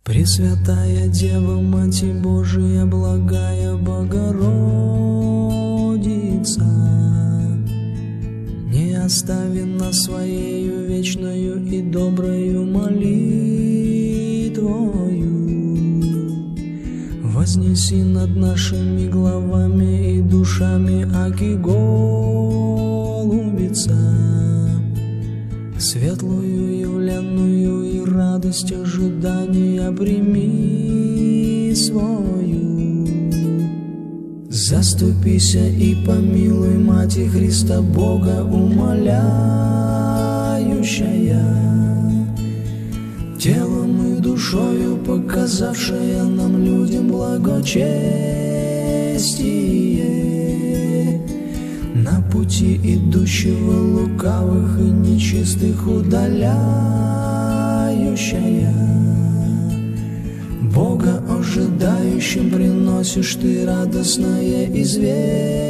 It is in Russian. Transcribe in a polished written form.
Пресвятая Дева, Мать Божия, благая Богородица, не остави нас Своею вечною и доброю молитвою. Вознеси над нашими главами и душами, аки голубица, светлую явленную и радость ожидания прими свою. Заступися и помилуй, Мати Христа Бога умоляющая, телом и душою показавшая нам людям благочестие, на пути идущего лукавых и нечистых удаляющая. Бога ожидающим приносишь ты радостное известие.